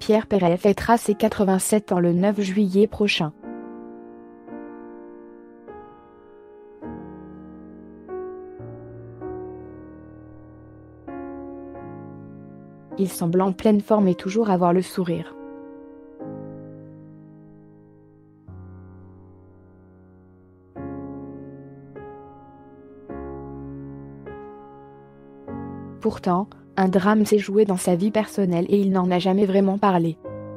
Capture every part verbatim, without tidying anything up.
Pierre Perret fêtera ses quatre-vingt-sept ans le neuf juillet prochain. Il semble en pleine forme et toujours avoir le sourire. Pourtant, un drame s'est joué dans sa vie personnelle et il n'en a jamais vraiment parlé.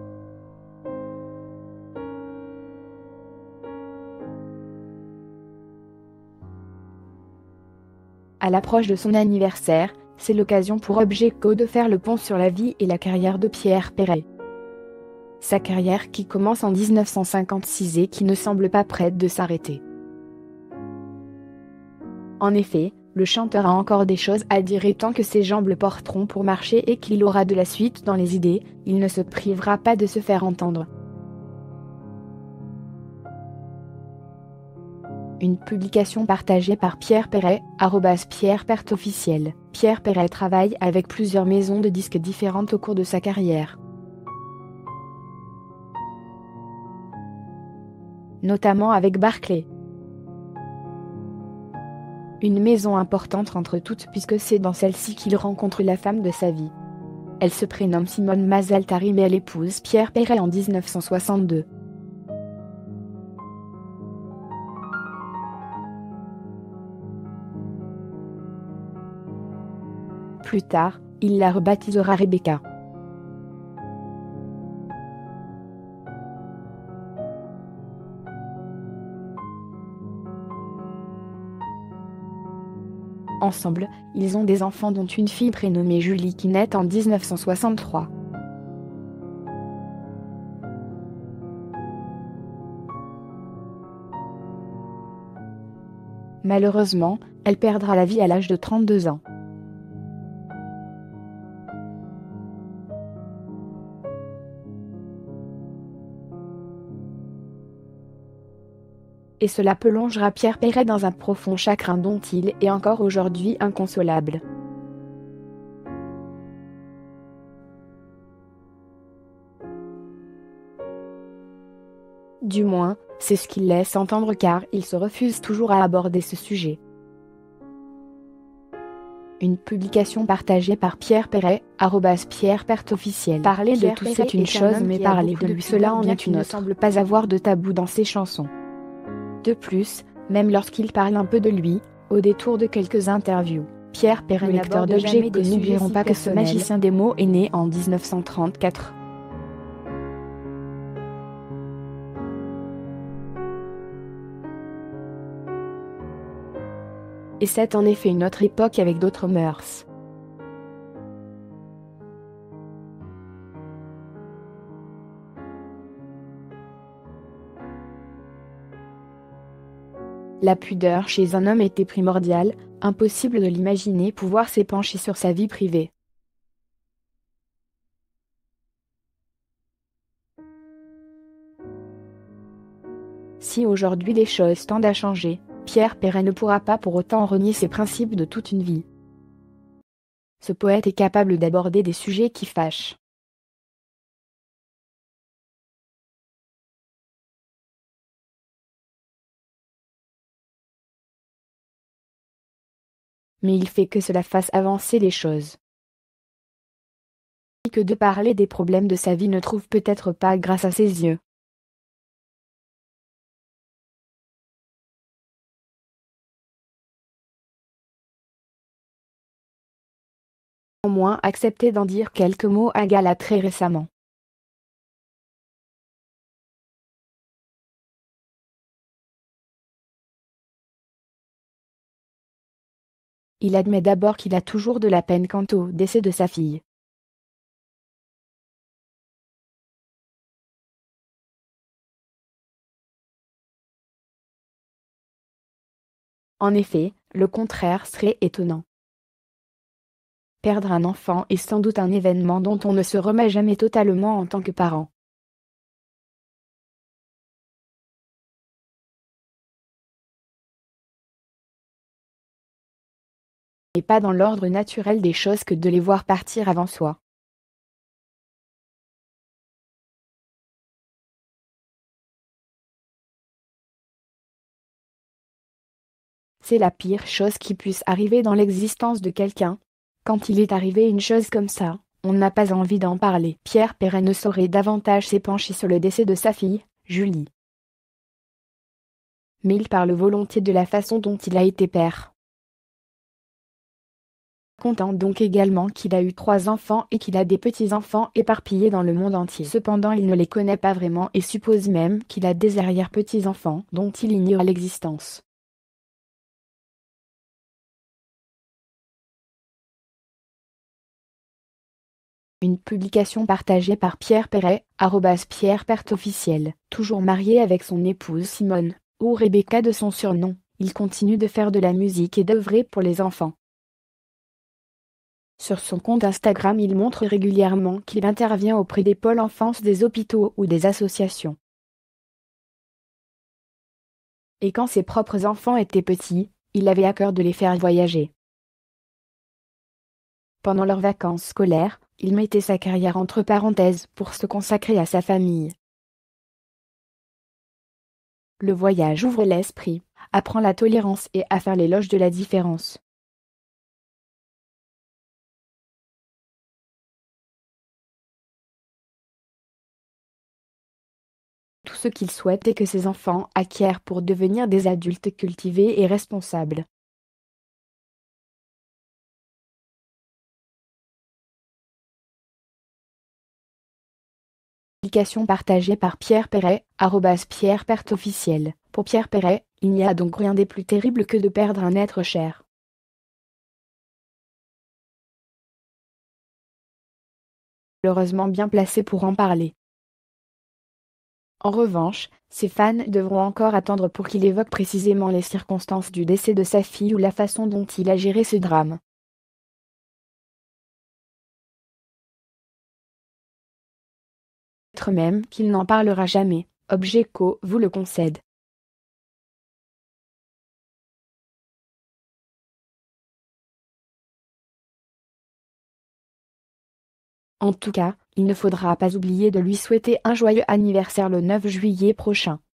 À l'approche de son anniversaire, c'est l'occasion pour Objectco de faire le pont sur la vie et la carrière de Pierre Perret. Sa carrière qui commence en mille neuf cent cinquante-six et qui ne semble pas prête de s'arrêter. En effet, le chanteur a encore des choses à dire et tant que ses jambes le porteront pour marcher et qu'il aura de la suite dans les idées, il ne se privera pas de se faire entendre. Une publication partagée par Pierre Perret, arobase Pierre Perret officiel. Pierre Perret travaille avec plusieurs maisons de disques différentes au cours de sa carrière. Notamment avec Barclay. Une maison importante entre toutes puisque c'est dans celle-ci qu'il rencontre la femme de sa vie. Elle se prénomme Simone Mazzeltari mais elle épouse Pierre Perret en mille neuf cent soixante-deux. Plus tard, il la rebaptisera Rebecca. Ensemble, ils ont des enfants dont une fille prénommée Julie qui naît en mille neuf cent soixante-trois. Malheureusement, elle perdra la vie à l'âge de trente-deux ans. Et cela plongera Pierre Perret dans un profond chagrin dont il est encore aujourd'hui inconsolable. Du moins, c'est ce qu'il laisse entendre car il se refuse toujours à aborder ce sujet. Une publication partagée par Pierre Perret, arobase Pierre Perret officiel. Parler de tout c'est une chose mais parler de lui cela en est une autre. Il ne semble pas avoir de tabou dans ses chansons. De plus, même lorsqu'il parle un peu de lui, au détour de quelques interviews, Pierre Perret, le lecteur d'Objectco, n'oublieront pas que ce magicien des mots est né en mille neuf cent trente-quatre. Et c'est en effet une autre époque avec d'autres mœurs. La pudeur chez un homme était primordiale, impossible de l'imaginer pouvoir s'épancher sur sa vie privée. Si aujourd'hui les choses tendent à changer, Pierre Perret ne pourra pas pour autant renier ses principes de toute une vie. Ce poète est capable d'aborder des sujets qui fâchent. Mais il fait que cela fasse avancer les choses. Que de parler des problèmes de sa vie ne trouve peut-être pas grâce à ses yeux. Au moins accepté d'en dire quelques mots à Gala très récemment. Il admet d'abord qu'il a toujours de la peine quant au décès de sa fille. En effet, le contraire serait étonnant. Perdre un enfant est sans doute un événement dont on ne se remet jamais totalement en tant que parent. Et pas dans l'ordre naturel des choses que de les voir partir avant soi. c'est la pire chose qui puisse arriver dans l'existence de quelqu'un. Quand il est arrivé une chose comme ça, on n'a pas envie d'en parler. Pierre Perret ne saurait davantage s'épancher sur le décès de sa fille, Julie. Mais il parle volontiers de la façon dont il a été père. Contant donc également qu'il a eu trois enfants et qu'il a des petits-enfants éparpillés dans le monde entier. Cependant il ne les connaît pas vraiment et suppose même qu'il a des arrière-petits-enfants dont il ignore l'existence. Une publication partagée par Pierre Perret, arobase Pierre Perret officiel. Toujours marié avec son épouse Simone, ou Rebecca de son surnom, il continue de faire de la musique et d'œuvrer pour les enfants. Sur son compte Instagram, il montre régulièrement qu'il intervient auprès des pôles enfance des hôpitaux ou des associations. Et quand ses propres enfants étaient petits, il avait à cœur de les faire voyager. Pendant leurs vacances scolaires, il mettait sa carrière entre parenthèses pour se consacrer à sa famille. Le voyage ouvre l'esprit, apprend la tolérance et à faire l'éloge de la différence. Tout ce qu'il souhaite est que ses enfants acquièrent pour devenir des adultes cultivés et responsables. Publication partagée par Pierre Perret, arobase Pierre Perret officiel. Pour Pierre Perret, il n'y a donc rien de plus terrible que de perdre un être cher. Heureusement bien placé pour en parler. En revanche, ses fans devront encore attendre pour qu'il évoque précisément les circonstances du décès de sa fille ou la façon dont il a géré ce drame. Peut-être même qu'il n'en parlera jamais, Objeco vous le concède. En tout cas, il ne faudra pas oublier de lui souhaiter un joyeux anniversaire le neuf juillet prochain.